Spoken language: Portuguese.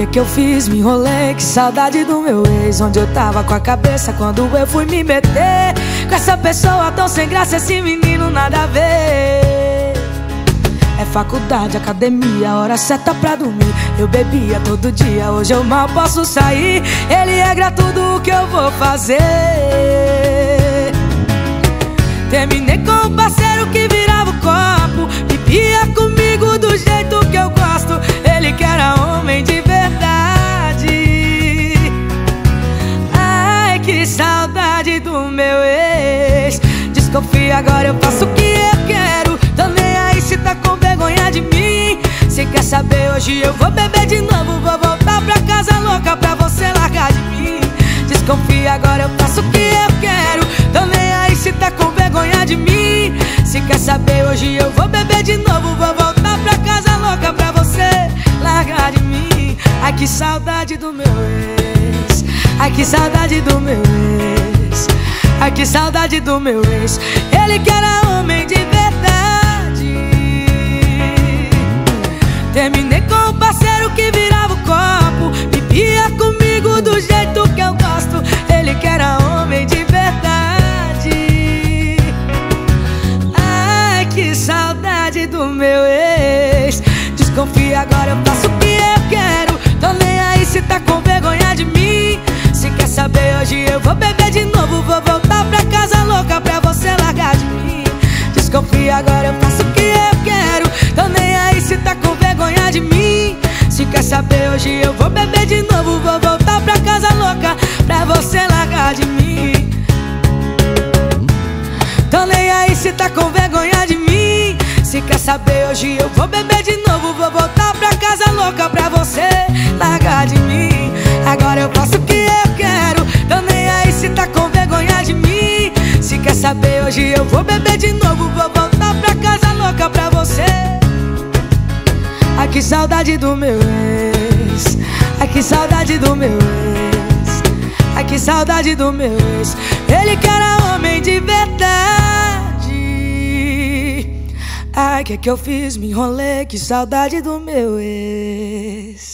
que eu fiz? Me enrolei, que saudade do meu ex. Onde eu tava com a cabeça quando eu fui me meter com essa pessoa tão sem graça, esse menino nada a ver. É faculdade, academia, hora certa pra dormir. Eu bebia todo dia, hoje eu mal posso sair. Ele regra tudo o que eu vou fazer. Terminei com um parceiro que virava o copo, bebia comigo do jeito que eu gosto. Ele que era homem de verdade. Ai, que saudade do meu ex. Desconfia, agora eu faço o que eu quero. Tô nem aí se tá com vergonha de mim. Se quer saber, hoje eu vou beber de novo. Vou voltar pra casa louca pra você largar de mim. Desconfia, agora eu faço o que eu quero. Tô nem aí se tá com vergonha de mim. Se quer saber, hoje eu vou beber de novo. Vou voltar pra casa louca pra você largar de mim. Ai, que saudade do meu ex. Ai, que saudade do meu ex. Ai, que saudade do meu ex. Ele que era homem de verdade. Terminei com um parceiro que virava o copo, bebia comigo do jeito que eu gosto. Ele que era homem de verdade. Ai, que saudade do meu ex. Desconfia, agora eu faço o que eu quero. Tô nem aí se tá com vergonha de mim. Se quer saber, hoje eu vou beber de novo. Vou voltar pra casa louca pra você largar de mim. Desconfia, agora eu faço o que eu quero. Tô nem aí se tá com vergonha de mim. Se quer saber, hoje eu vou beber de novo. Vou voltar pra casa louca pra você largar de mim. Tô nem aí se tá com vergonha de mim. Se quer saber, hoje eu vou beber de novo. Vou voltar pra casa louca pra você largar de mim. Agora eu faço o que eu quero. Tô nem aí se tá com vergonha de mim. Se quer saber, hoje eu vou beber de novo. Vou voltar pra casa louca pra você. Ai, que saudade do meu ex. Ai, que saudade do meu ex. Ai, que saudade do meu ex. Ele que era homem de verdade. Ai, que eu fiz? Me enrolei, que saudade do meu ex.